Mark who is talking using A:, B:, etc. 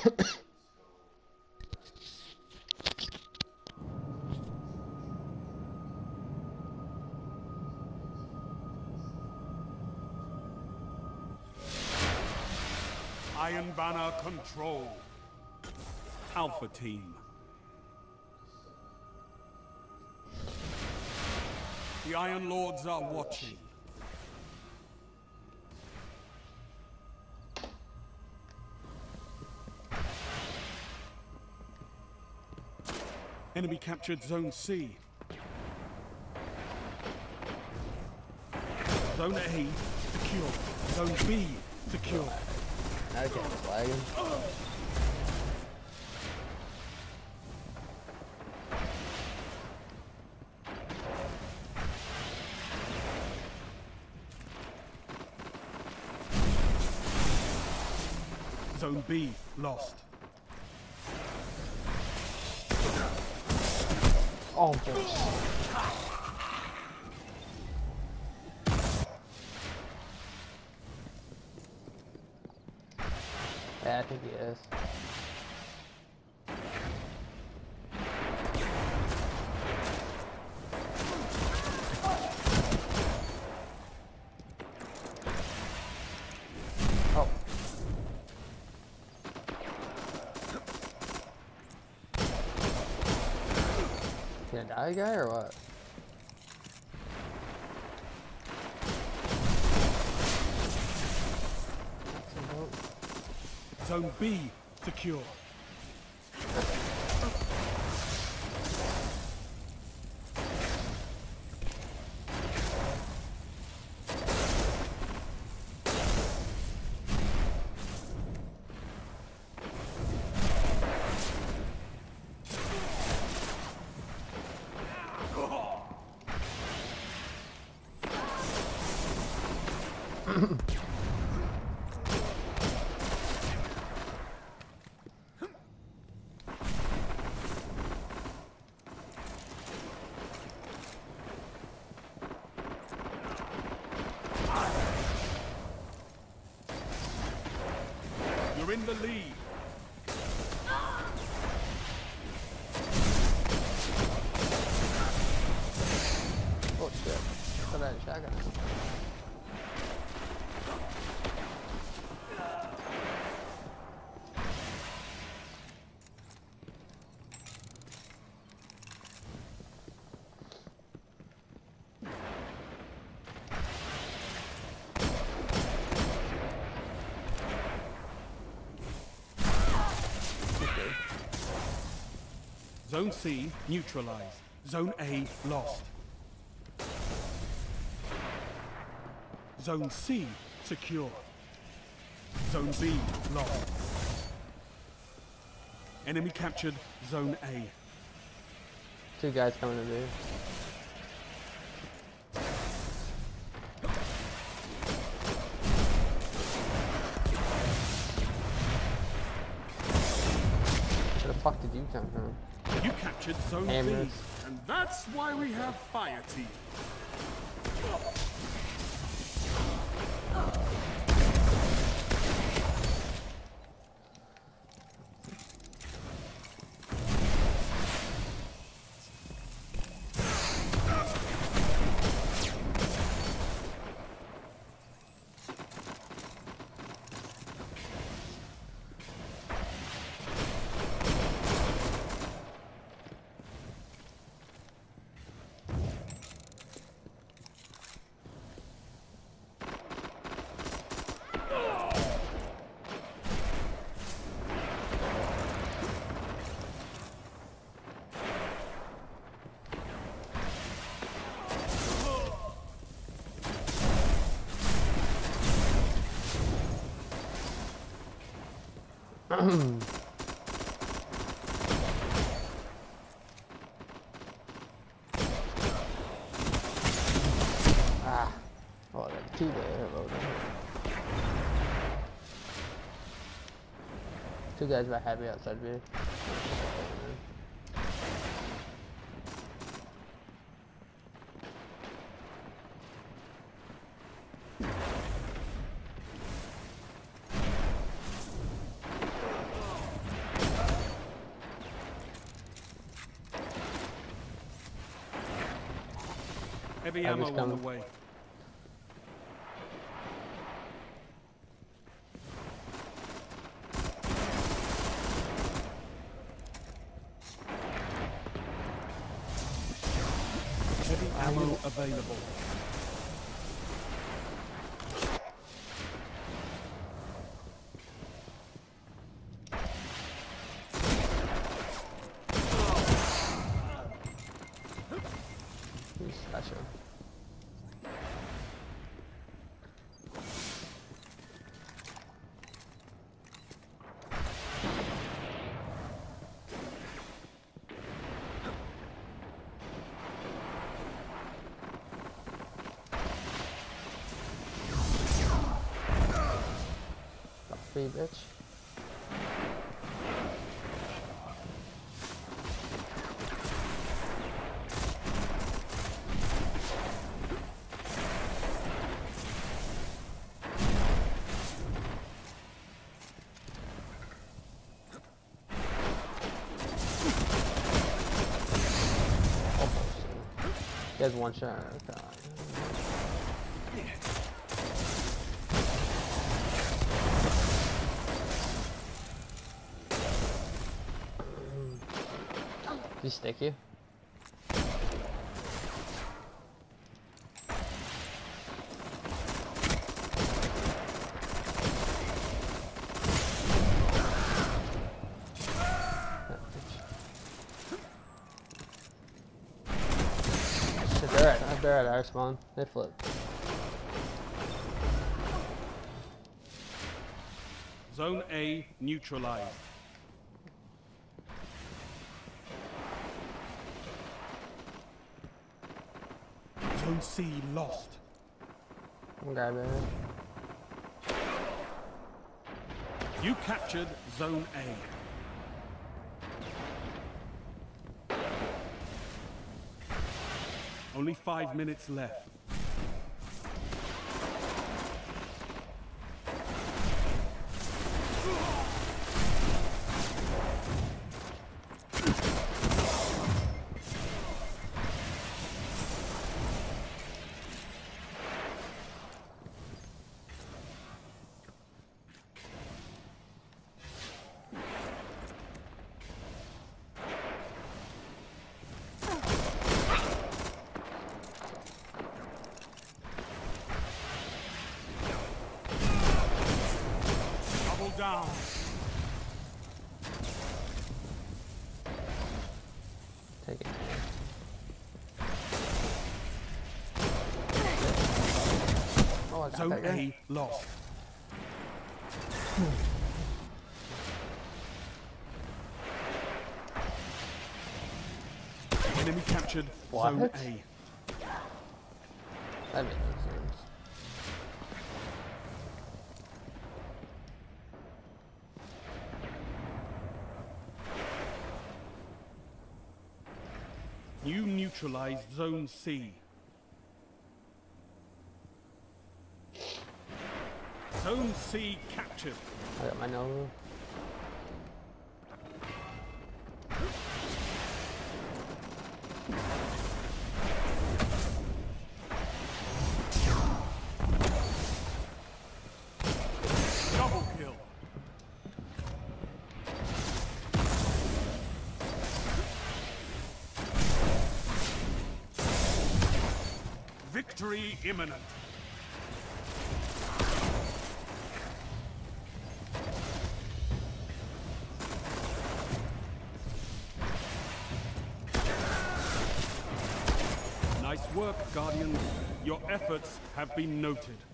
A: Iron Banner control. Alpha Team. The Iron Lords are watching. Enemy captured Zone C. Zone A secure. Zone B secure.
B: Okay, it's lagging.
A: Zone B lost.
B: Oh, boy. Yeah, I think he is. Oh. Can I die, guy, or what?
A: Zone B secure. You're in the lead.
B: Oh shit. I thought I had a shotgun.
A: Zone C neutralized. Zone A lost. Zone C secure. Zone B lost. Enemy captured Zone A.
B: Two guys coming to me. Where the fuck did you come from?
A: You captured Zone
B: Hammers.
A: B, and that's why we have Fire Team.
B: Ah. Oh, that's two there. Two guys about happy outside me.
A: Heavy
B: I'm
A: ammo
B: just
A: on the
B: coming.
A: way. Heavy ammo available.
B: Gotcha. Got free, bitch. He has one shot. Okay. Did he stick you? They're at our spawn. They flipped.
A: Zone A neutralized. Zone C lost.
B: One guy there.
A: You captured Zone A. Only 5 minutes left. Down.
B: Take it. Oh, I got
A: Zone
B: that guy.
A: A lost. Enemy captured
B: What?
A: Zone A.
B: That makes no sense.
A: You neutralized Zone C. Zone C captured.
B: I got my Nova.
A: Double kill. Victory imminent. Nice work, Guardians. Your efforts have been noted.